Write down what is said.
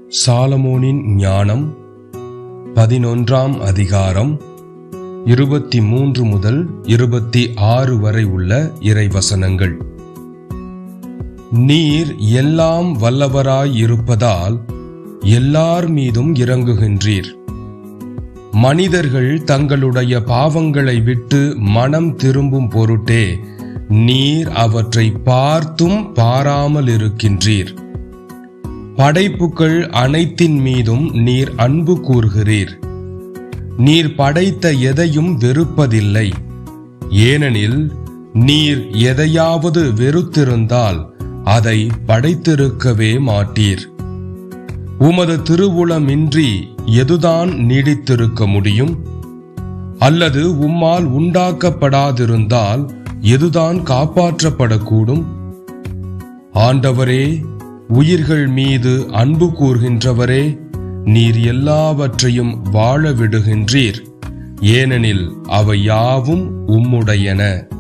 சாலமோனின் ஞானம் 11ஆம் அதிகாரம் 23 முதல் 26 வரை உள்ள இறைவசனங்கள். நீர் எல்லாம் வல்லவராயிருப்பதால் எல்லார் மீதும் இரங்குகின்றீர். மனிதர்கள் தங்களுடைய பாவங்களை விட்டு மனம் திரும்பும் பொருட்டே நீர் அவற்றை பார்த்தும் பாராமல் இருக்கின்றீர். படைப்புகள் அனைத்தின் மீதும் நீர் அன்பு கூர்கிறீர். நீர் படைத்த எதையும் வெறுப்பதில்லை. ஏனெனில் நீர் எதையாவது வெறுத்திருந்தால் அதை படைத்திருக்கவே மாட்டீர். உமது திருவுளமின்றி எதுதான் நீடித்திருக்க முடியும்? அல்லது உம்மால் உண்டாக்கப்படாதிருந்தால் எதுதான் காப்பாற்றப்படக்கூடும்? ஆண்டவரே, உயிர்கள் மீது அன்பு கூர்கின்றவரே, நீர் எல்லாவற்றையும் வாழ விடுகின்றீர். ஏனெனில் அவை யாவும் உம்முடையன.